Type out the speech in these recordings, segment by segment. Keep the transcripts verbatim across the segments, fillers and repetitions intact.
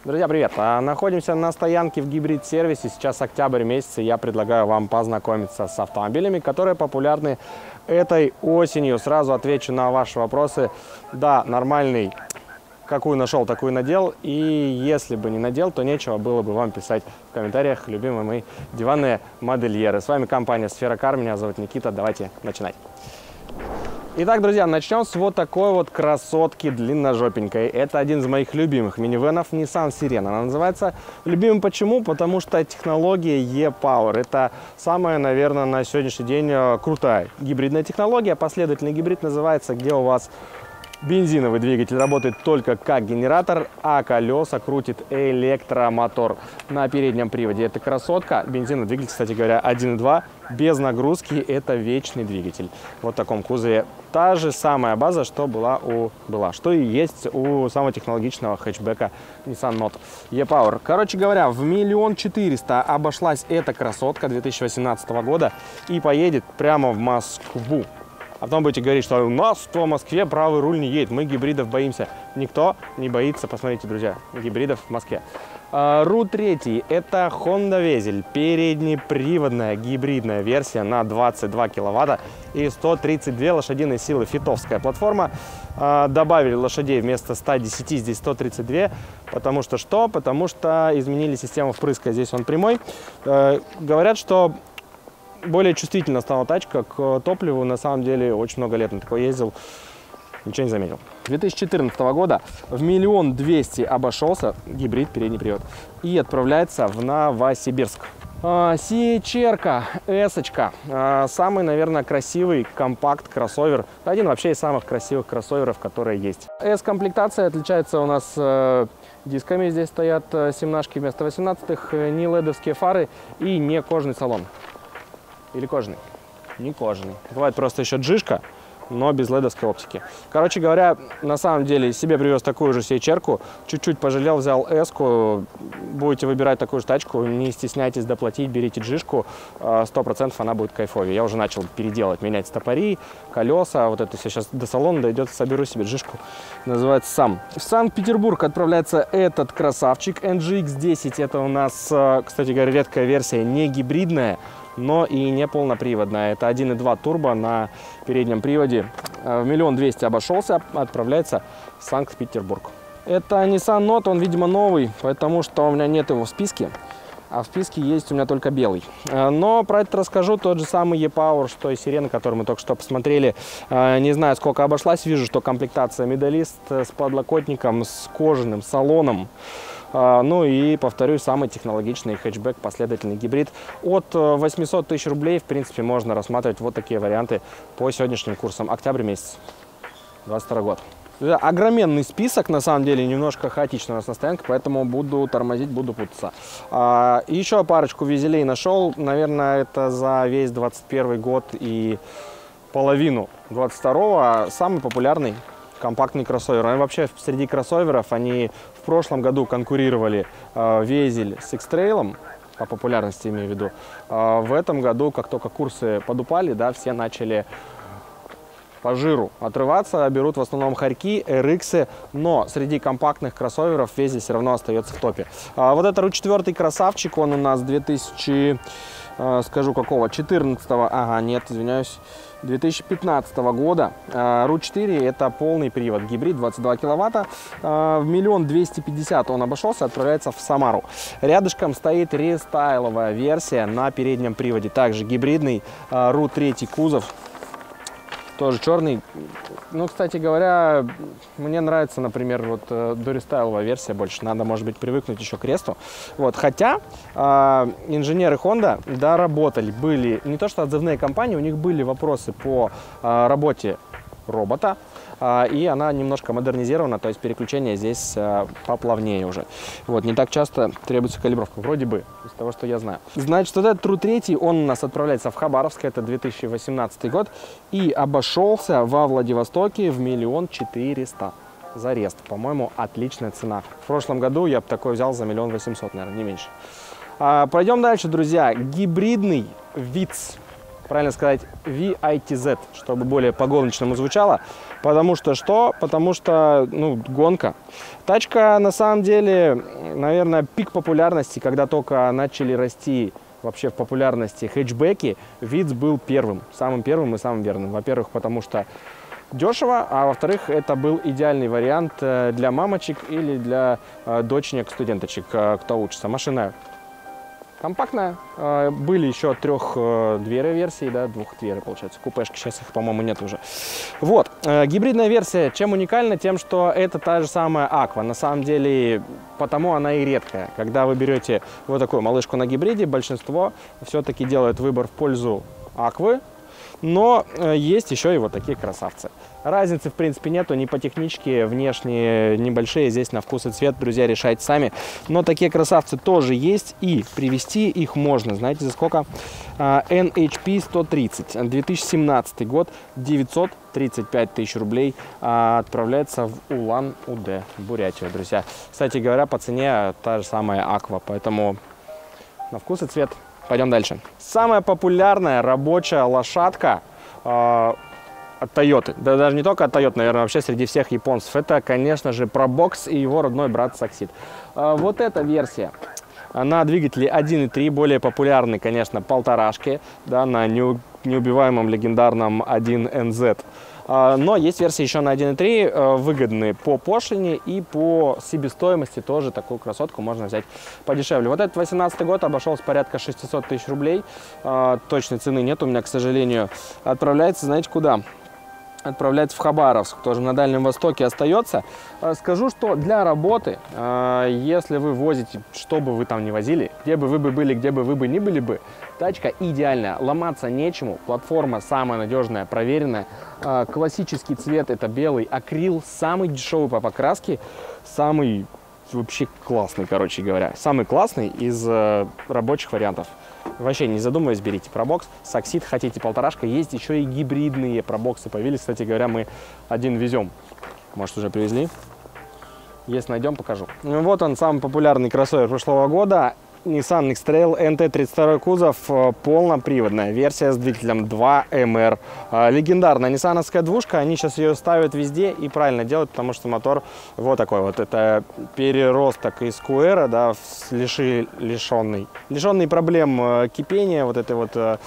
Друзья, привет! Находимся на стоянке в гибрид-сервисе. Сейчас октябрь месяц, и я предлагаю вам познакомиться с автомобилями, которые популярны этой осенью. Сразу отвечу на ваши вопросы. Да, нормальный. Какую нашел, такую надел. И если бы не надел, то нечего было бы вам писать в комментариях, любимые мои диванные модельеры. С вами компания Сфера Кар. Меня зовут Никита. Давайте начинать. Итак, друзья, начнем с вот такой вот красотки длинножопенькой. Это один из моих любимых минивенов Nissan Sirena. Она называется любимым почему? Потому что технология E-Power. Это самая, наверное, на сегодняшний день крутая гибридная технология. Последовательный гибрид называется, где у вас бензиновый двигатель работает только как генератор, а колеса крутит электромотор на переднем приводе. Это красотка. Бензиновый двигатель, кстати говоря, один и два. Без нагрузки. Это вечный двигатель. Вот в таком кузове. Та же самая база, что была у была, что и есть у самого технологичного хэтчбека Nissan Note E-Power. Короче говоря, в миллион четыреста обошлась эта красотка две тысячи восемнадцатого года и поедет прямо в Москву. А потом будете говорить, что у нас в Москве правый руль не едет, мы гибридов боимся. Никто не боится, посмотрите, друзья, гибридов в Москве. ру три – это Honda Vezel, переднеприводная гибридная версия на двадцать два киловатта и сто тридцать две лошадиные силы, фитовская платформа. Добавили лошадей вместо ста десяти, здесь сто тридцать два, потому что что? Потому что изменили систему впрыска, здесь он прямой. Говорят, что более чувствительно стала тачка к топливу. На самом деле очень много лет на такой ездил, ничего не заметил. две тысячи четырнадцатого года в миллион двести обошелся гибрид передний привод и отправляется в Новосибирск. Сичерка, эсочка, самый, наверное, красивый компакт-кроссовер, один вообще из самых красивых кроссоверов, которые есть. С-комплектация отличается у нас дисками, здесь стоят семнашки вместо восемнадцатых, не ледовские фары и не кожаный салон. Или кожаный? Не кожаный. Бывает просто еще джишка, но без ледовской оптики. Короче говоря, на самом деле себе привез такую же сейчерку, чуть-чуть пожалел, взял эску. Будете выбирать такую же тачку, не стесняйтесь доплатить, берите джишку, сто процентов она будет кайфовее. Я уже начал переделать, менять стопори, колеса, вот это все. Сейчас до салона дойдет, соберу себе джишку, называется сам. В Санкт-Петербург отправляется этот красавчик эн джи икс десять. Это у нас, кстати говоря, редкая версия, не гибридная, но и не полноприводная. Это один и два турбо на переднем приводе. В миллион двести обошелся, отправляется в Санкт-Петербург. Это Nissan Note, он, видимо, новый, потому что у меня нет его в списке. А в списке есть у меня только белый. Но про это расскажу. Тот же самый E-Power, что и Sirena, который мы только что посмотрели. Не знаю, сколько обошлась. Вижу, что комплектация медалист с подлокотником, с кожаным салоном. Ну и, повторюсь, самый технологичный хэтчбэк, последовательный гибрид. От восьмисот тысяч рублей, в принципе, можно рассматривать вот такие варианты по сегодняшним курсам. Октябрь месяц, двадцать второй год. Огроменный список, на самом деле, немножко хаотично у нас на стоянке, поэтому буду тормозить, буду путаться. А, еще парочку везелей нашел, наверное, это за весь двадцать первый год и половину двадцать второго. Самый популярный компактный кроссовер. И вообще среди кроссоверов они в прошлом году конкурировали э, Vezel с X-Trail, по популярности имею в виду. Э, в этом году, как только курсы подупали, да, все начали по жиру отрываться, берут в основном хорьки, эр иксы, но среди компактных кроссоверов Vezel все равно остается в топе. А вот это ру четыре красавчик, он у нас две тысячи, э, скажу какого, четырнадцатого, ага, нет, извиняюсь, две тысячи пятнадцатого года. ру четыре это полный привод, гибрид, двадцать два киловатта. В миллион двести пятьдесят он обошелся, отправляется в Самару. Рядышком стоит рестайловая версия на переднем приводе, также гибридный ру три кузов. Тоже черный. Ну, кстати говоря, мне нравится, например, вот э, дорестайловая версия больше. Надо, может быть, привыкнуть еще к ресту. Вот. Хотя э, инженеры Honda доработали. Были не то что отзывные компании, у них были вопросы по э, работе робота. Э, и она немножко модернизирована, то есть переключение здесь э, поплавнее уже. Вот. Не так часто требуется калибровка, вроде бы, из того, что я знаю. Значит, вот этот ру три, он у нас отправляется в Хабаровск, это две тысячи восемнадцатый год. И обошелся во Владивостоке в миллион четыреста за рест. По-моему, отличная цена. В прошлом году я бы такой взял за миллион восемьсот, наверное, не меньше. А, пойдем дальше, друзья. Гибридный ВИЦ. правильно сказать ви ай ти зет, чтобы более по-гоночному звучало. Потому что что? Потому что, ну, гонка. Тачка, на самом деле, наверное, пик популярности, когда только начали расти вообще в популярности хэтчбеки, Витз был первым, самым первым и самым верным. Во-первых, потому что дешево, а во-вторых, это был идеальный вариант для мамочек или для доченек, студенточек, кто учится. Машина компактная. Были еще трехдверные версии, да, двухдверные, получается, купешки. Сейчас их, по-моему, нет уже. Вот. Гибридная версия чем уникальна? Тем, что это та же самая Aqua. На самом деле, потому она и редкая. Когда вы берете вот такую малышку на гибриде, большинство все-таки делает выбор в пользу Aqua. Но есть еще и вот такие красавцы. Разницы, в принципе, нету ни по техничке, внешние небольшие, здесь на вкус и цвет, друзья, решайте сами. Но такие красавцы тоже есть, и привезти их можно, знаете, за сколько? эн эйч пи сто тридцать, две тысячи семнадцатый год, девятьсот тридцать пять тысяч рублей, отправляется в Улан-Удэ, Бурятию, друзья. Кстати говоря, по цене та же самая Aqua, поэтому на вкус и цвет. Пойдем дальше. Самая популярная рабочая лошадка э, от Toyota, да даже не только от Toyota, наверное, вообще среди всех японцев, это, конечно же, ProBox и его родной брат Succeed. Э, вот эта версия на двигателе один и три, более популярный, конечно, полторашки, да, на неубиваемом легендарном один эн зет. Но есть версии еще на один и три, выгодные по пошлине и по себестоимости. Тоже такую красотку можно взять подешевле. Вот этот восемнадцатый год обошелся порядка шестисот тысяч рублей. Точной цены нет у меня, к сожалению. Отправляется, знаете, куда? Отправляется в Хабаровск, тоже на Дальнем Востоке остается. Скажу, что для работы, если вы возите, что бы вы там ни возили, где бы вы бы были, где бы вы бы ни были бы, тачка идеальная, ломаться нечему, платформа самая надежная, проверенная. Классический цвет — это белый акрил, самый дешевый по покраске, самый вообще классный, короче говоря, самый классный из рабочих вариантов. Вообще, не задумываясь, берите ProBox. Succeed, хотите полторашка. Есть еще и гибридные ProBox'ы появились. Кстати говоря, мы один везем. Может, уже привезли? Если найдем, покажу. Вот он, самый популярный кроссовер прошлого года. Nissan X-Trail эн тэ тридцать два кузов, полноприводная версия с двигателем два эм эр. Легендарная ниссановская двушка, они сейчас ее ставят везде и правильно делают, потому что мотор вот такой вот. Это переросток из кью эр, да, лиши, лишенный, лишенный проблем кипения, вот этой вот э,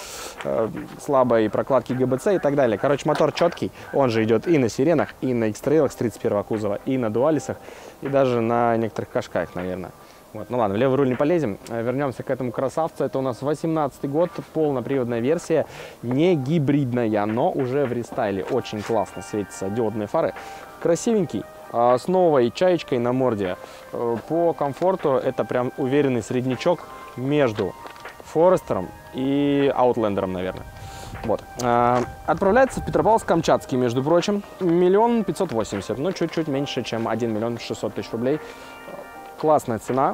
слабой прокладки гэ бэ цэ и так далее. Короче, мотор четкий, он же идет и на сиренах, и на X-Trail с тридцать первого кузова, и на дуалисах, и даже на некоторых кашках, наверное. Вот, ну ладно, в левый руль не полезем. Вернемся к этому красавцу. Это у нас восемнадцатый год, полноприводная версия, не гибридная, но уже в рестайле. Очень классно светятся диодные фары. Красивенький, с новой чаечкой на морде. По комфорту это прям уверенный среднячок между Форестером и Аутлендером, наверное. Вот. Отправляется в Петропавловск-Камчатский, между прочим, миллион пятьсот восемьдесят, ну чуть-чуть меньше, чем один миллион шестьсот тысяч рублей. Классная цена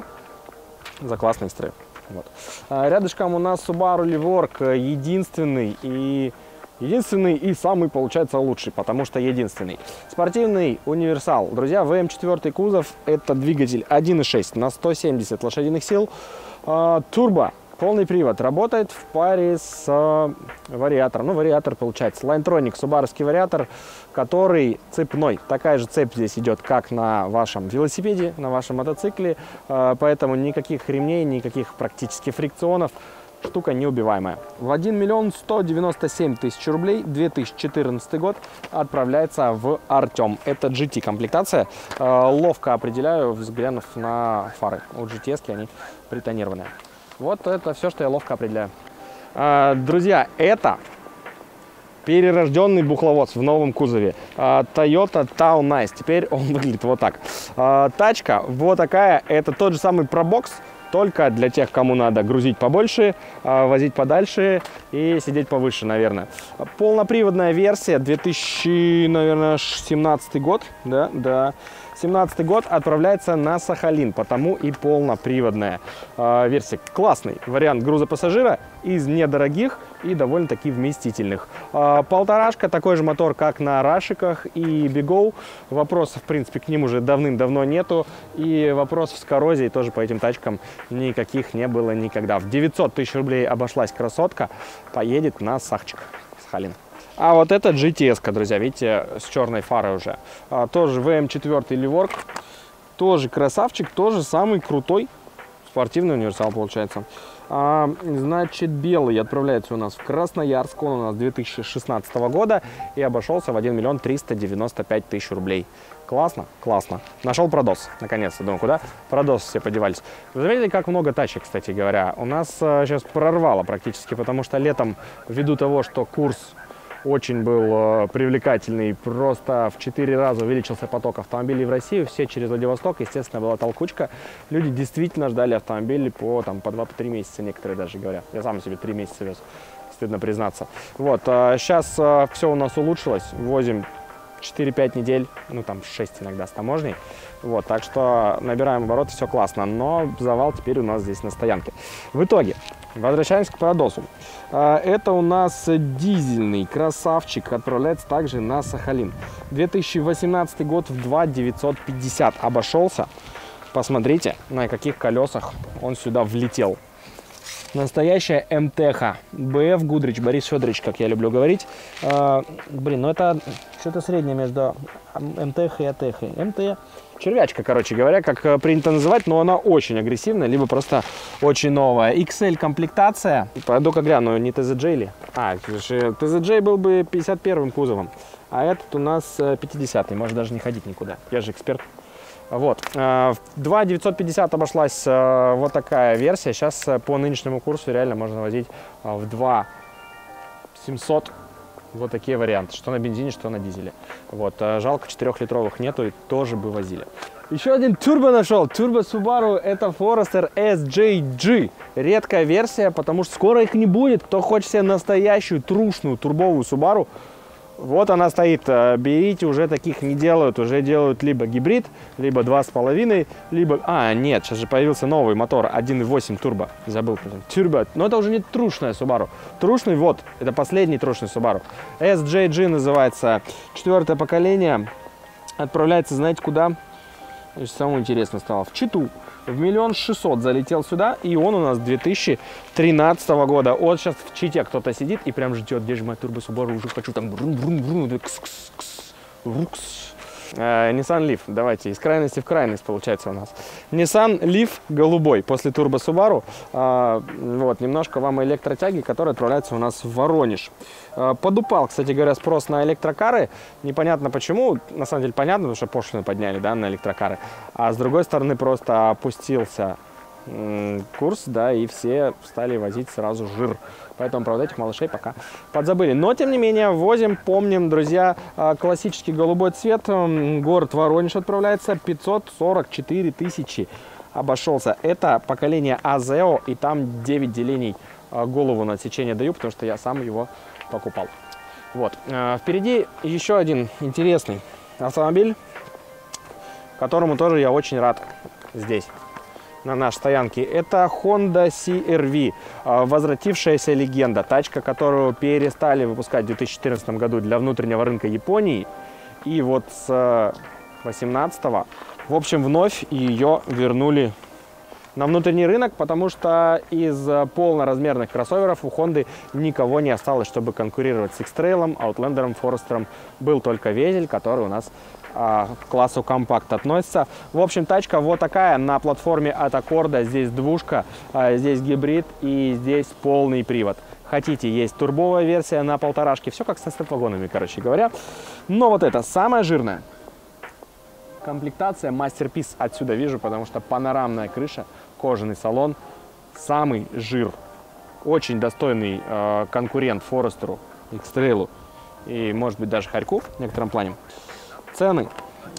за классный стрейп. Вот. Рядышком у нас Subaru Levorg, единственный и единственный и самый, получается, лучший, потому что единственный. Спортивный универсал. Друзья, вэ эм четыре кузов, это двигатель один и шесть на сто семьдесят лошадиных сил, турбо. Полный привод, работает в паре с э, вариатором. Ну, вариатор получается. Linetronic, субаровский вариатор, который цепной. Такая же цепь здесь идет, как на вашем велосипеде, на вашем мотоцикле. Э, поэтому никаких ремней, никаких практически фрикционов. Штука неубиваемая. В один миллион сто девяносто семь тысяч рублей, две тысячи четырнадцатый год, отправляется в Артем. Это джи ти комплектация. Э, ловко определяю, взглянув на фары. У джи ти эс-ки они притонированные. Вот это все, что я ловко определяю. А, друзья, это перерожденный бухловоз в новом кузове. А, Toyota Town Nice. Теперь он выглядит вот так. А, тачка вот такая. Это тот же самый ProBox, только для тех, кому надо грузить побольше, а, возить подальше и сидеть повыше, наверное. Полноприводная версия, две тысячи семнадцатый год. Да, да. семнадцатый год, отправляется на Сахалин, потому и полноприводная э, версия. Классный вариант грузопассажира из недорогих и довольно-таки вместительных. Э, полторашка, такой же мотор, как на Рашиках и Бигоу. Вопросов, в принципе, к ним уже давным-давно нету. И вопросов с коррозией тоже по этим тачкам никаких не было никогда. В девятьсот тысяч рублей обошлась красотка, поедет на Сахчик, Сахалин. А вот это джи ти эс-ка, друзья, видите, с черной фарой уже. А, тоже вэ эм четыре Livork, тоже красавчик, тоже самый крутой спортивный универсал получается. А, значит, белый отправляется у нас в Красноярск, он у нас две тысячи шестнадцатого года и обошелся в один миллион триста девяносто пять тысяч рублей. Классно? Классно. Нашел продос, наконец-то. Думаю, куда продос все подевались. Вы заметили, как много тачек, кстати говоря. У нас а, сейчас прорвало практически, потому что летом, ввиду того, что курс очень был э, привлекательный, просто в четыре раза увеличился поток автомобилей в Россию, все через Владивосток, естественно, была толкучка. Люди действительно ждали автомобили по, там, по два-три месяца, некоторые даже говорят. Я сам себе три месяца вез, стыдно признаться. Вот, э, сейчас э, все у нас улучшилось, возим четыре-пять недель, ну там шесть иногда с таможней. Вот, так что набираем обороты, все классно, но завал теперь у нас здесь на стоянке. В итоге, возвращаемся к продосу. Это у нас дизельный красавчик, отправляется также на Сахалин. две тысячи восемнадцатый год, в два тысячи девятьсот пятьдесят обошелся. Посмотрите, на каких колесах он сюда влетел. Настоящая эм тэ ха. бэ эф Гудрич, Борис Федорович, как я люблю говорить. А, блин, ну это что-то среднее между эм тэ ха и а тэ ха. эм тэ червячка, короче говоря, как принято называть, но она очень агрессивная, либо просто очень новая. икс эль комплектация. Пойду-ка гляну, не тэ зэ джей ли? А, тэ зэ джей был бы пятьдесят первым кузовом, а этот у нас пятидесятый, может даже не ходить никуда. Я же эксперт. Вот, в два тысячи девятьсот пятьдесят обошлась вот такая версия. Сейчас по нынешнему курсу реально можно возить в два тысячи семьсот вот такие варианты, что на бензине, что на дизеле. Вот, жалко, четырехлитровых нету, и тоже бы возили. Еще один турбо нашел. Турбо Subaru, это Forester эс джей джи. Редкая версия, потому что скоро их не будет. Кто хочет себе настоящую трушную турбовую Subaru, вот она стоит. Берите, уже таких не делают. Уже делают либо гибрид, либо два с половиной, либо... А, нет, сейчас же появился новый мотор один и восемь турбо. Забыл. Турбо. Но это уже не трушная Subaru. Трушный, вот, это последний трушный Subaru. эс джей джи называется. Четвертое поколение. Отправляется, знаете, куда? Самое интересное стало. В Читу. В миллион шестьсот залетел сюда, и он у нас две тысячи тринадцатого года. Вот сейчас в Чите кто-то сидит и прям ждет, где же моя турбо Subaru, уже хочу там брун-брун-брун, кс-кс-кс, рукс. Nissan Leaf, давайте, из крайности в крайность получается у нас. Nissan Leaf голубой, после турбо Subaru. А, вот, немножко вам электротяги, которые отправляются у нас в Воронеж. А, подупал, кстати говоря, спрос на электрокары. Непонятно почему, на самом деле понятно, потому что пошлины подняли, да, на электрокары. А с другой стороны просто опустился курс, да, и все стали возить сразу жир. Поэтому, правда, этих малышей пока подзабыли. Но, тем не менее, возим, помним, друзья, классический голубой цвет. Город Воронеж отправляется, пятьсот сорок четыре тысячи обошелся. Это поколение Азео, и там девять делений голову на отсечение даю, потому что я сам его покупал. Вот. Впереди еще один интересный автомобиль, которому тоже я очень рад здесь, на нашей стоянке. Это Honda си эр ви, возвратившаяся легенда. Тачка, которую перестали выпускать в две тысячи четырнадцатом году для внутреннего рынка Японии. И вот с две тысячи восемнадцатого, в общем, вновь ее вернули на внутренний рынок, потому что из полноразмерных кроссоверов у Honda никого не осталось, чтобы конкурировать с X-Trail, Outlander, Forester. Был только Везель, который у нас к классу компакт относится. В общем, тачка вот такая на платформе от Аккорда. Здесь двушка, здесь гибрид и здесь полный привод. Хотите, есть турбовая версия на полторашке. Все как со степ-вагонами, короче говоря. Но вот это самое жирное. Комплектация мастерпис отсюда вижу, потому что панорамная крыша, кожаный салон. Самый жир. Очень достойный э, конкурент Форестеру, X-Trail и, может быть, даже Харьку в некотором плане. Цены.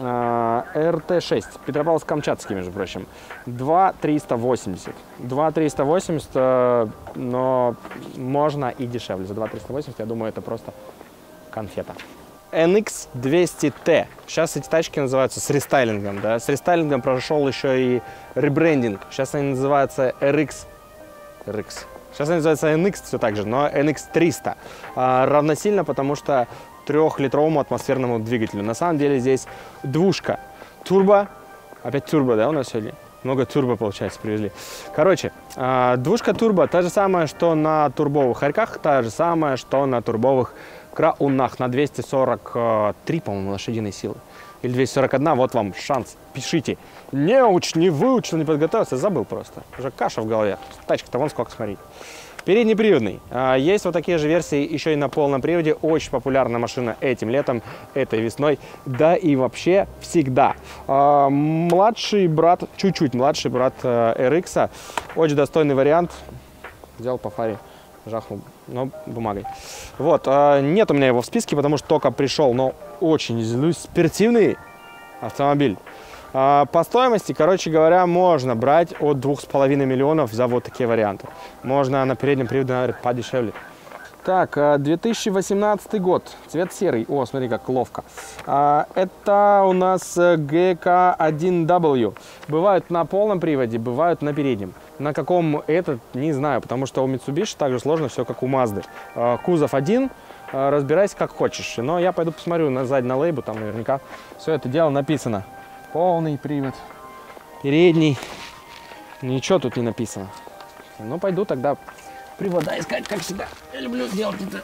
эр тэ шесть, Петропавловск-Камчатский, между прочим, два триста восемьдесят. два триста восемьдесят, но можно и дешевле. За два триста восемьдесят, я думаю, это просто конфета. эн икс двести тэ. Сейчас эти тачки называются с рестайлингом. Да? С рестайлингом прошел еще и ребрендинг. Сейчас они называются эр икс. эр икс. Сейчас они называются эн икс все так же, но эн икс триста. А, равносильно, потому что трехлитровому атмосферному двигателю. На самом деле здесь двушка. Турбо. Опять турбо, да, у нас сегодня? Много турбо, получается, привезли. Короче, а, двушка турбо, та же самая, что на турбовых хорьках, та же самая, что на турбовых краунах, на двести сорок три, по-моему, лошадиной силы. Или двести сорок один, вот вам шанс. Пишите. Не уч, не выучил, не подготовился, забыл просто. Уже каша в голове. Тачка-то вон сколько, смотрите. Переднеприводный. Есть вот такие же версии еще и на полном приводе. Очень популярная машина этим летом, этой весной, да и вообще всегда. Младший брат, чуть-чуть младший брат эр икс. Очень достойный вариант. Взял по фаре, жахнул, но бумагой. Вот, нет у меня его в списке, потому что только пришел, но очень спортивный автомобиль. По стоимости, короче говоря, можно брать от двух с половиной миллионов за вот такие варианты. Можно на переднем приводе, наверное, подешевле. Так, две тысячи восемнадцатый год, цвет серый. О, смотри, как ловко. Это у нас джи кей один дабл ю. Бывают на полном приводе, бывают на переднем. На каком этот, не знаю, потому что у Mitsubishi также сложно все, как у Mazda. Кузов один, разбирайся как хочешь. Но я пойду посмотрю на сзади на лейбу, там наверняка все это дело написано. Полный привод, передний, ничего тут не написано. Ну, пойду тогда привода искать, как всегда. Я люблю делать это.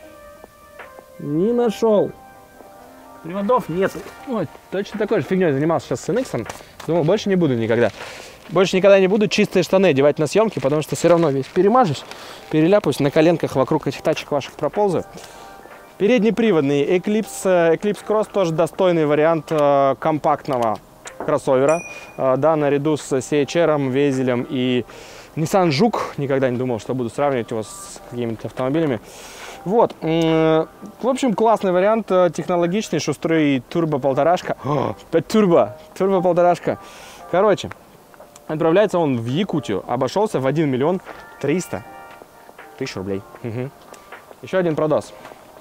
Не нашел. Приводов нет. Ой, точно такой же фигней занимался сейчас с эн икс. Думал, больше не буду никогда. Больше никогда не буду чистые штаны одевать на съемки, потому что все равно весь перемажешь, переляпаюсь, на коленках вокруг этих тачек ваших проползаю. Переднеприводный Eclipse, Eclipse Cross тоже достойный вариант э, компактного кроссовера. Э, да, наряду с си эйч ар, Везелем и Nissan Juke. Никогда не думал, что буду сравнивать его с какими-то автомобилями. Вот. Э, в общем, классный вариант, технологичный, шустрый турбо-полторашка. Опять турбо! Турбо-полторашка. Короче, отправляется он в Якутию. Обошелся в один миллион триста тысяч рублей. Угу. Еще один продос.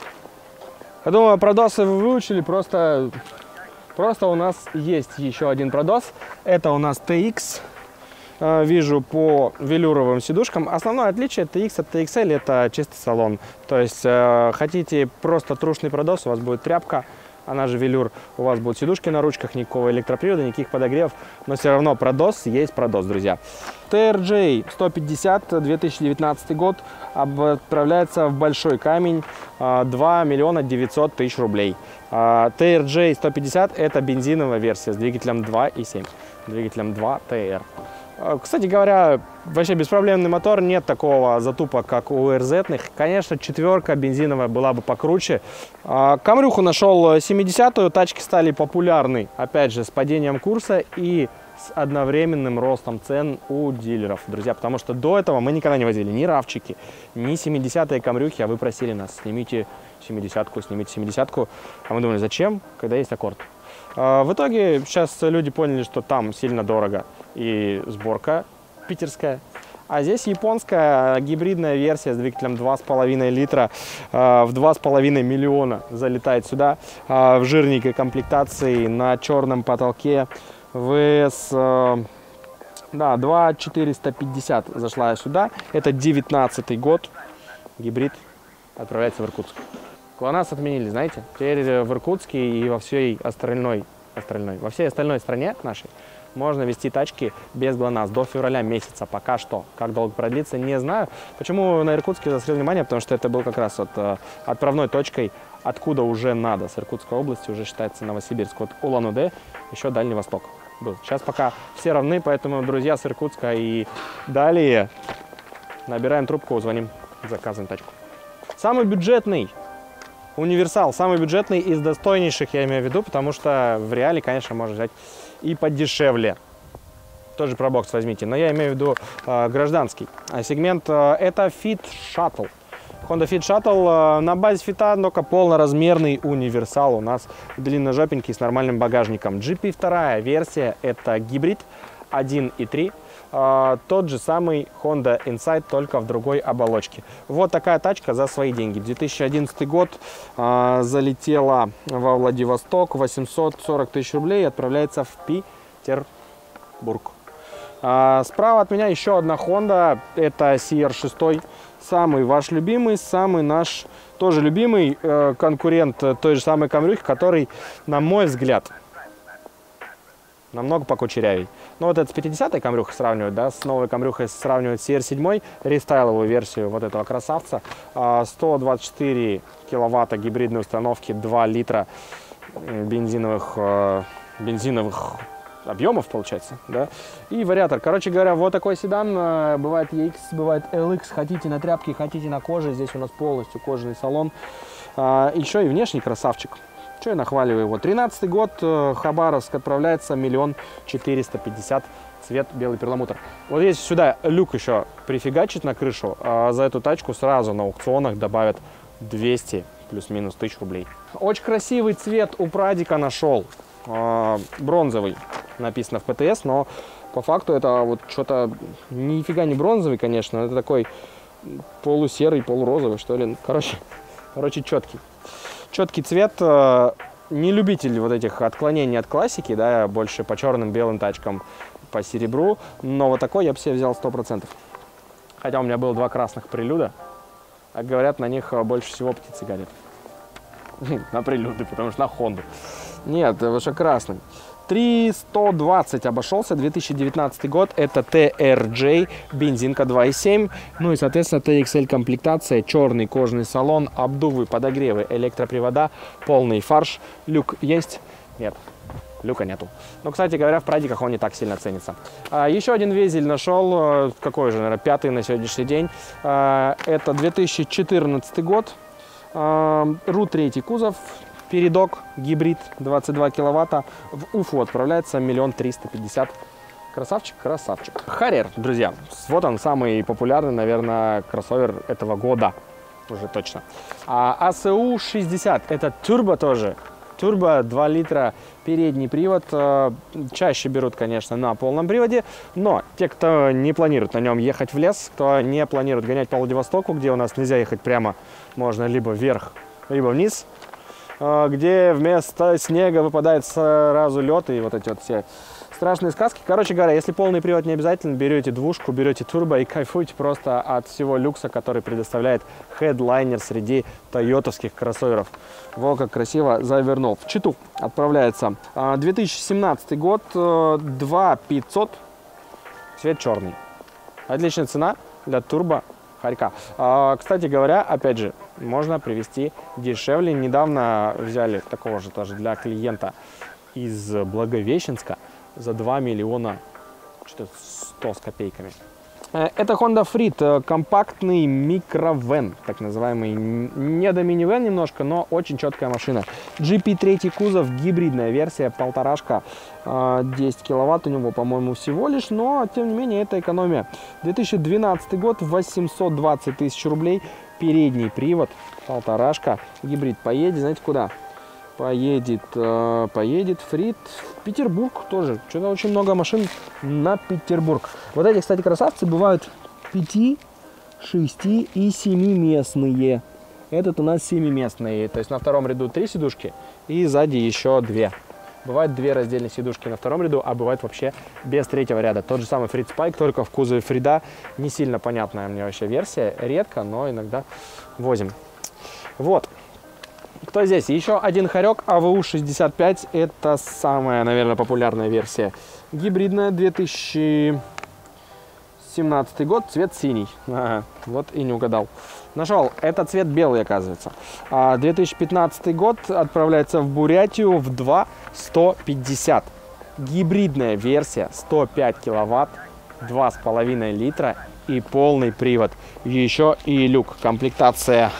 Я думаю, продосы вы выучили, просто, просто у нас есть еще один продос. Это у нас тэ икс. Вижу по велюровым сидушкам. Основное отличие тэ икс от тэ икс эль — это чистый салон. То есть хотите просто трушный продос, у вас будет тряпка, она же велюр, у вас будут сидушки на ручках, никакого электропривода, никаких подогревов, но все равно продос есть продос, друзья. тэ эр джей сто пятьдесят, две тысячи девятнадцатый год, отправляется в Большой Камень, два миллиона девятьсот тысяч рублей. тэ эр джей сто пятьдесят это бензиновая версия с двигателем два и семь, двигателем два тэ эр. Кстати говоря, вообще беспроблемный мотор, нет такого затупа, как у эр зетных. Конечно, четверка бензиновая была бы покруче. Камрюху нашел семидесятую, тачки стали популярны, опять же, с падением курса и с одновременным ростом цен у дилеров, друзья. Потому что до этого мы никогда не возили ни равчики, ни семидесятые камрюхи, а вы просили нас, снимите семидесятку, снимите семидесятку. А мы думали, зачем, когда есть аккорд? В итоге сейчас люди поняли, что там сильно дорого и сборка питерская. А здесь японская гибридная версия с двигателем два с половиной литра в два с половиной миллиона залетает сюда в жирненькой комплектации на черном потолке. ВС, да, два четыреста пятьдесят зашла сюда. Это девятнадцатый год. Гибрид отправляется в Иркутск. ГЛОНАСС отменили, знаете. Теперь в Иркутске и во всей остальной, остальной, во всей остальной стране нашей можно вести тачки без ГЛОНАСС до февраля месяца. Пока что. Как долго продлится, не знаю. Почему на Иркутске заострил внимание? Потому что это был как раз вот, э, отправной точкой, откуда уже надо. С Иркутской области уже считается Новосибирск. Вот Улан-Удэ, еще Дальний Восток был. Сейчас пока все равны, поэтому, друзья, с Иркутска и далее набираем трубку, звоним, заказываем тачку. Самый бюджетный универсал, самый бюджетный из достойнейших, я имею в виду, потому что в реале, конечно, можно взять и подешевле. Тоже про бокс возьмите, но я имею в виду э, гражданский. А сегмент э, это Fit Shuttle. Honda Fit Shuttle э, на базе фита, только полноразмерный универсал у нас длинножопенький с нормальным багажником. джи пи два версия, это гибрид один и три. А, тот же самый Honda Insight, только в другой оболочке. Вот такая тачка за свои деньги. две тысячи одиннадцатый год, а, залетела во Владивосток, восемьсот сорок тысяч рублей, и отправляется в Петербург. А, справа от меня еще одна Honda, это си ар шесть, самый ваш любимый, самый наш тоже любимый э, конкурент той же самой камрюхи, который, на мой взгляд, намного покучерявей. Ну вот это с пятидесятой камрюхой сравнивать, да, с новой камрюхой сравнивать си ар семь, рестайловую версию вот этого красавца. сто двадцать четыре киловатта гибридной установки, два литра бензиновых, бензиновых объемов, получается, да, и вариатор. Короче говоря, вот такой седан. Бывает и икс, бывает эл икс, хотите на тряпке, хотите на коже. Здесь у нас полностью кожаный салон. Еще и внешний красавчик. Что я нахваливаю его? тринадцатый год, Хабаровск, отправляется миллион четыреста пятьдесят, цвет белый перламутр. Вот если сюда люк еще прифигачить на крышу, а за эту тачку сразу на аукционах добавят двести плюс-минус тысяч рублей. Очень красивый цвет у Прадика нашел, бронзовый, написано в пэ тэ эс, но по факту это вот что-то нифига не бронзовый, конечно, это такой полусерый, полурозовый, что ли. Короче, короче четкий. Четкий цвет, не любитель вот этих отклонений от классики, да, больше по черным, белым тачкам, по серебру, но вот такой я бы себе взял сто процентов. Хотя у меня было два красных прелюда, а говорят, на них больше всего птицы горят. На прелюды, потому что на Хонду. Нет, вообще красный. три сто двадцать обошелся, две тысячи девятнадцатый год, это тэ эр джей, бензинка два и семь, ну и, соответственно, тэ икс эль комплектация, черный кожаный салон, обдувы, подогревы, электропривода, полный фарш. Люк есть? Нет, люка нету. Но, кстати говоря, в Прадиках он не так сильно ценится. А, еще один везель нашел, какой же, наверное, пятый на сегодняшний день, а, это две тысячи четырнадцатый год, а, ру три кузов, передок, гибрид, двадцать два киловатта, в Уфу отправляется миллион триста пятьдесят. Красавчик, красавчик. Харьер, друзья, вот он, самый популярный, наверное, кроссовер этого года, уже точно. А а эс у шестьдесят, это турбо тоже, турбо, два литра, передний привод, чаще берут, конечно, на полном приводе, но те, кто не планирует на нем ехать в лес, кто не планирует гонять по Владивостоку, где у нас нельзя ехать прямо, можно либо вверх, либо вниз, где вместо снега выпадает сразу лед и вот эти вот все страшные сказки. Короче говоря, если полный привод не обязательно, берете двушку, берете турбо и кайфуйте просто от всего люкса, который предоставляет Headliner среди тойотовских кроссоверов. Во, как красиво завернул. В Читу отправляется две тысячи семнадцатый год, два пятьсот, цвет черный. Отличная цена для турбо Харька. А, кстати говоря, опять же, можно привезти дешевле. Недавно взяли такого же тоже для клиента из Благовещенска за два миллиона сто с копейками. Это Honda Freed, компактный микровэн, так называемый, не до минивэн немножко, но очень четкая машина. джи пи три кузов, гибридная версия, полторашка, десять киловатт у него, по-моему, всего лишь, но, тем не менее, это экономия. две тысячи двенадцатый год, восемьсот двадцать тысяч рублей, передний привод, полторашка, гибрид. Поедет, знаете, куда? Поедет, э, поедет Фрид в Петербург тоже. Что-то очень много машин на Петербург. Вот эти, кстати, красавцы бывают пяти, шести и семиместные. Этот у нас семиместный. То есть на втором ряду три сидушки и сзади еще две. Бывают две раздельные сидушки на втором ряду, а бывает вообще без третьего ряда. Тот же самый Freed Spike, только в кузове Фрида. Не сильно понятная мне вообще версия. Редко, но иногда возим. Вот. Кто здесь? Еще один хорек а вэ у шестьдесят пять. Это самая, наверное, популярная версия. Гибридная, две тысячи семнадцатый год, цвет синий. Ага, вот и не угадал. Нашел. Это цвет белый, оказывается. А две тысячи пятнадцатый год, отправляется в Бурятию в два сто пятьдесят. Гибридная версия, сто пять киловатт, два с половиной литра и полный привод. Еще и люк. Комплектация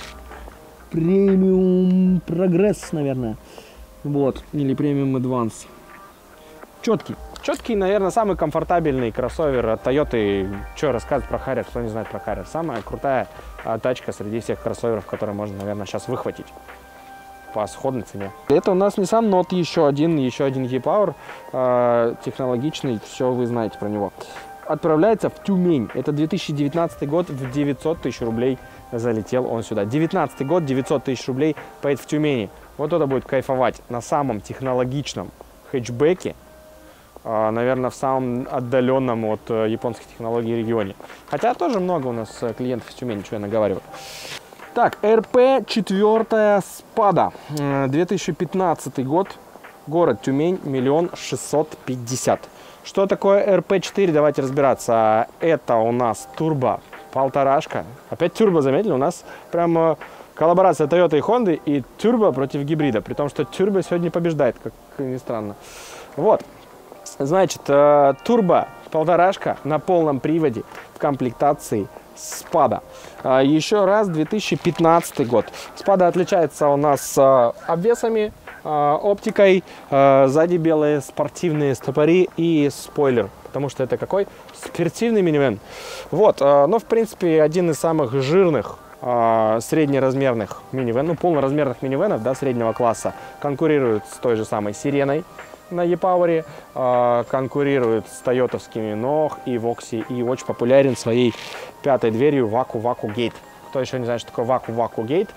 премиум прогресс, наверное. Вот. Или премиум адванс. Четкий. Четкий, наверное, самый комфортабельный кроссовер от Toyota. Что рассказывать про Harrier, кто не знает про Harrier. Самая крутая а, тачка среди всех кроссоверов, которые можно, наверное, сейчас выхватить по сходной цене. Это у нас Nissan Note, еще один, еще один e-Power, э, технологичный, все вы знаете про него. отправляется в Тюмень. Это две тысячи девятнадцатый год, в девятьсот тысяч рублей залетел он сюда. девятнадцатый год, девятьсот тысяч рублей поедет в Тюмени. Вот это будет кайфовать на самом технологичном хэтчбеке, наверное, в самом отдаленном от японских технологий регионе. Хотя тоже много у нас клиентов из Тюмени, что я наговариваю. Так, эр пэ четыре Спада, две тысячи пятнадцатый год, город Тюмень, миллион шестьсот пятьдесят. Что такое эр пэ четыре? Давайте разбираться. Это у нас турбо полторашка. Опять турбо, заметили? У нас прям коллаборация Toyota и Honda и турбо против гибрида. При том, что турбо сегодня побеждает, как ни странно. Вот. Значит, турбо полторашка на полном приводе в комплектации Спада. Еще раз, две тысячи пятнадцатый год. Спада отличается у нас обвесами, оптикой, сзади белые спортивные стопори и спойлер, потому что это какой? Спортивный минивэн. Вот, ну, в принципе, один из самых жирных среднеразмерных минивэн, ну, полноразмерных минивэнов, да, среднего класса, конкурирует с той же самой Сиреной на e-Power, конкурирует с тойотовскими Нох и Вокси, и очень популярен своей пятой дверью Ваку Ваку Гейт. Кто еще не знает, что такое Ваку Ваку Гейт,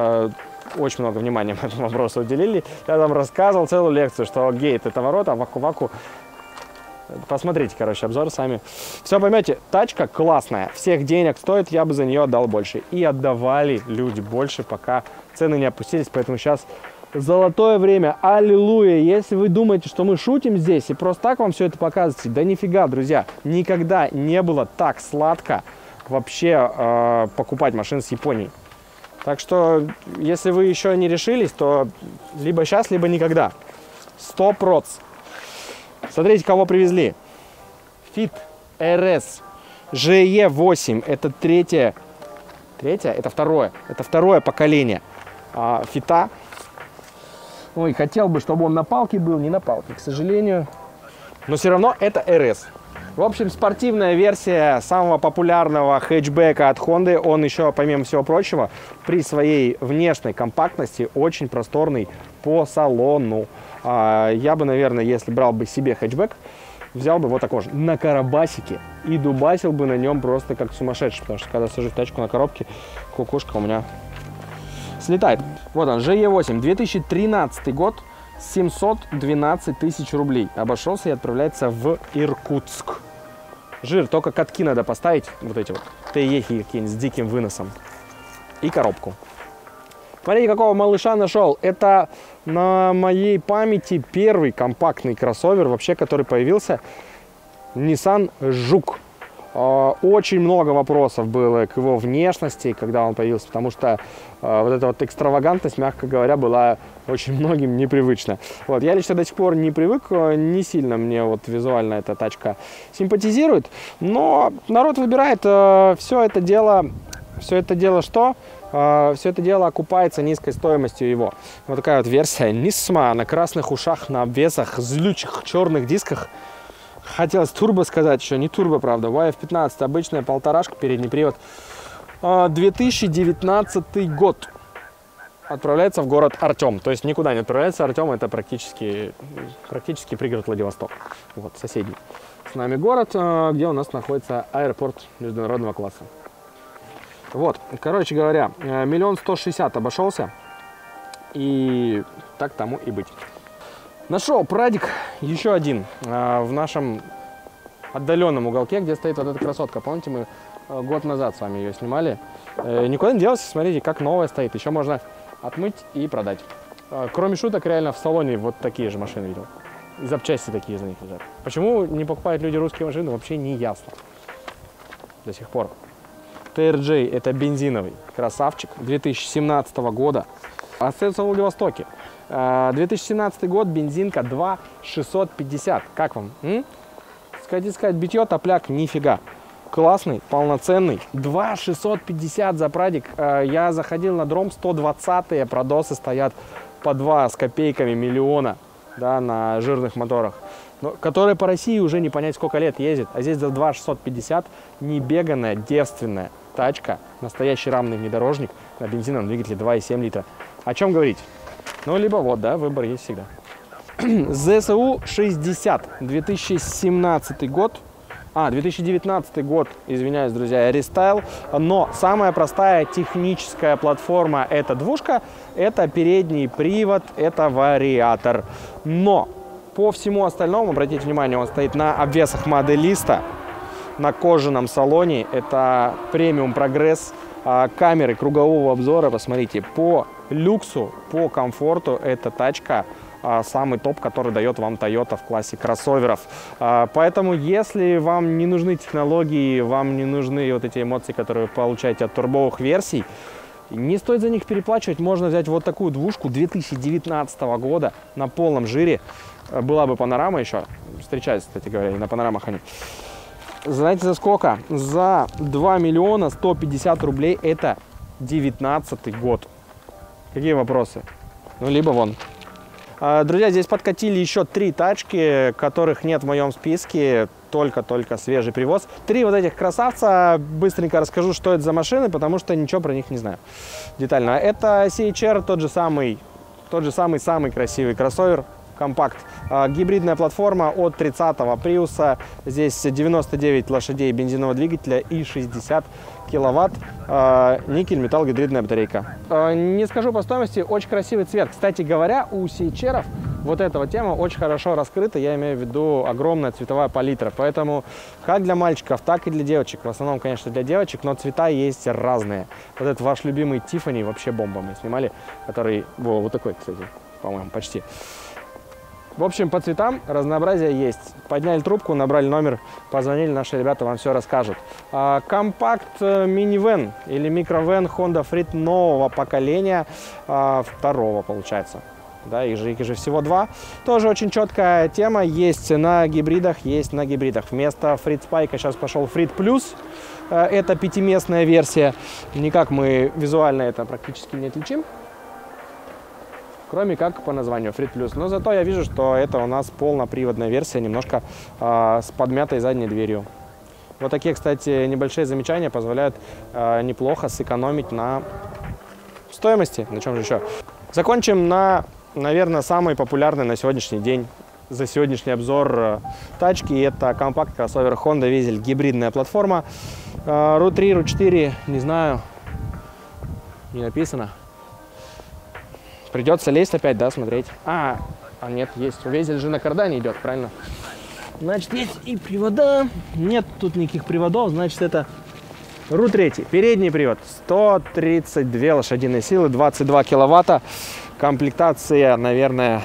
очень много внимания этому вопросу уделили. Я там рассказывал целую лекцию, что гейт это ворота, а Ваку Ваку... Посмотрите, короче, обзор сами. Все поймете, тачка классная, всех денег стоит, я бы за нее отдал больше. И отдавали люди больше, пока цены не опустились, поэтому сейчас золотое время, аллилуйя. Если вы думаете, что мы шутим здесь и просто так вам все это показываете, да нифига, друзья, никогда не было так сладко вообще э, покупать машины с Японии. Так что, если вы еще не решились, то либо сейчас, либо никогда. сто процентов. Смотрите, кого привезли. Fit эр эс джи и восемь. Это третье. Третье? Это второе. Это второе поколение а, Фита. Ой, хотел бы, чтобы он на палке был. Не на палке, к сожалению. Но все равно это эр эс. В общем, спортивная версия самого популярного хэтчбека от Honda. Он еще, помимо всего прочего, при своей внешней компактности очень просторный по салону. Я бы, наверное, если брал бы себе хэтчбэк, взял бы вот такой же на карабасике и дубасил бы на нем просто как сумасшедший. Потому что когда сажусь в тачку на коробке, кукушка у меня слетает. Вот он, джи и восемь, две тысячи тринадцатый год. семьсот двенадцать тысяч рублей. Обошелся и отправляется в Иркутск. Жир, только катки надо поставить, вот эти вот, ТЕХи какие-нибудь с диким выносом. И коробку. Смотрите, какого малыша нашел. Это на моей памяти первый компактный кроссовер, вообще, который появился. Nissan Жук. Очень много вопросов было к его внешности, когда он появился, потому что э, вот эта вот экстравагантность, мягко говоря, была очень многим непривычна. Вот, я лично до сих пор не привык, не сильно мне вот визуально эта тачка симпатизирует, но народ выбирает э, все это дело, все это дело что? Э, все это дело окупается низкой стоимостью его. Вот такая вот версия Nismo на красных ушах, на обвесах, злючих черных дисках. Хотелось турбо сказать, еще не турбо, правда. вай эф пятнадцать, обычная полторашка, передний привод. две тысячи девятнадцатый год. Отправляется в город Артем. То есть никуда не отправляется. Артем это практически, практически пригород Владивосток. Вот, соседний с нами город, где у нас находится аэропорт международного класса. Вот, короче говоря, миллион сто шестьдесят обошелся. И так тому и быть. Нашел прадик еще один э, в нашем отдаленном уголке, где стоит вот эта красотка. Помните, мы э, год назад с вами ее снимали. Э, никуда не делся, смотрите, как новая стоит. Еще можно отмыть и продать. Э, кроме шуток, реально в салоне вот такие же машины видел. И запчасти такие за них лежат. Почему не покупают люди русские машины, вообще не ясно. До сих пор. ти эр джей это бензиновый красавчик две тысячи семнадцатого года. Остается в Владивостоке. две тысячи семнадцатый год, бензинка два шестьсот пятьдесят. Как вам? М? Сказать, сказать, битье, топляк, нифига. Классный, полноценный. два шестьсот пятьдесят за прадик. Я заходил на дром, сто двадцатые продосы стоят по два с копейками миллиона, да, на жирных моторах. Но, которые по России уже не понять сколько лет ездит. А здесь за два шестьсот пятьдесят небеганная, девственная тачка. Настоящий рамный внедорожник на бензиновом двигателе два и семь литра. О чем говорить? Ну, либо вот, да, выбор есть всегда. зэ эс у шестьдесят, две тысячи семнадцатый год, А, две тысячи девятнадцатый год, извиняюсь, друзья, рестайл. Но самая простая техническая платформа – это двушка, это передний привод, это вариатор. Но по всему остальному, обратите внимание, он стоит на обвесах моделиста, на кожаном салоне. Это премиум прогресс, камеры кругового обзора. Посмотрите, по люксу, по комфорту эта тачка самый топ, который дает вам Toyota в классе кроссоверов. Поэтому, если вам не нужны технологии, вам не нужны вот эти эмоции, которые вы получаете от турбовых версий, не стоит за них переплачивать. Можно взять вот такую двушку две тысячи девятнадцатого года на полном жире. Была бы панорама еще. Встречаются, кстати говоря, и на панорамах они. Знаете, за сколько? За два миллиона сто пятьдесят рублей. Это девятнадцатый год. Какие вопросы? Ну, либо вон. Друзья, здесь подкатили еще три тачки, которых нет в моем списке, только-только свежий привоз. Три вот этих красавца, быстренько расскажу, что это за машины, потому что ничего про них не знаю детально. Это си эйч ар, тот же самый, тот же самый, самый красивый кроссовер, компакт. Гибридная платформа от тридцатого Приуса, здесь девяносто девять лошадей бензинового двигателя и шестьдесят киловатт, э, никель, металл, гидридная батарейка. Э, не скажу по стоимости, очень красивый цвет. Кстати говоря, у си эйч ар вот эта вот тема очень хорошо раскрыта, я имею в виду огромная цветовая палитра, поэтому как для мальчиков, так и для девочек, в основном, конечно, для девочек, но цвета есть разные. Вот этот ваш любимый Тиффани, вообще бомба, мы снимали, который, во, вот такой, кстати, по-моему, почти. В общем, по цветам разнообразие есть. Подняли трубку, набрали номер, позвонили, наши ребята вам все расскажут. А, компакт минивэн или микровэн Honda Freed нового поколения, а, второго получается. Да, их же, их же всего два. Тоже очень четкая тема. Есть на гибридах, есть на гибридах. Вместо Freed Spike сейчас пошел Freed Plus. Это пятиместная версия. Никак мы визуально это практически не отличим, кроме как по названию Freed Plus. Но зато я вижу, что это у нас полноприводная версия, немножко э, с подмятой задней дверью. Вот такие, кстати, небольшие замечания позволяют э, неплохо сэкономить на стоимости. На чем же еще? Закончим на, наверное, самый популярный на сегодняшний день, за сегодняшний обзор э, тачки. Это компакт-кроссовер Honda Везель, гибридная платформа. Э, ру три, ру четыре, не знаю, не написано. Придется лезть опять, да, смотреть. А, а нет, есть. Везель же на кардане идет, правильно? Значит, есть и привода. Нет тут никаких приводов, значит, это ру три. Передний привод. сто тридцать две лошадиные силы, двадцать два киловатта. Комплектация, наверное,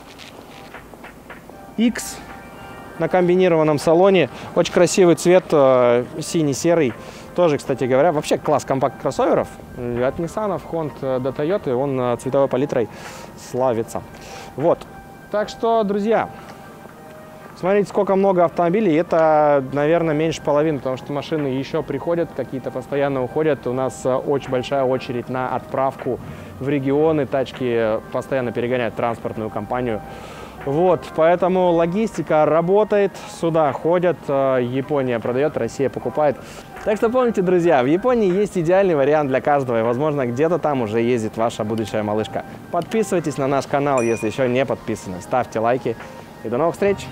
X на комбинированном салоне. Очень красивый цвет, синий-серый. Тоже, кстати говоря, вообще класс компакт-кроссоверов. От Nissan, Honda до Toyota он цветовой палитрой славится. Вот. Так что, друзья, смотрите, сколько много автомобилей. Это, наверное, меньше половины, потому что машины еще приходят, какие-то постоянно уходят. У нас очень большая очередь на отправку в регионы. Тачки постоянно перегоняют транспортную компанию. Вот, поэтому логистика работает, сюда ходят, Япония продает, Россия покупает. Так что помните, друзья, в Японии есть идеальный вариант для каждого, и, возможно, где-то там уже ездит ваша будущая малышка. Подписывайтесь на наш канал, если еще не подписаны, ставьте лайки, и до новых встреч!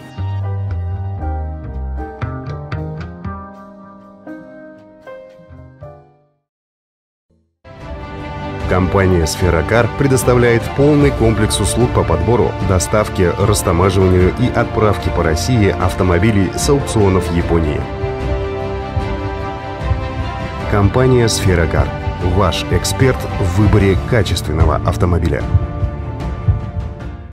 Компания «Сферокар» предоставляет полный комплекс услуг по подбору, доставке, растамаживанию и отправке по России автомобилей с аукционов Японии. Компания «Сферокар» – ваш эксперт в выборе качественного автомобиля.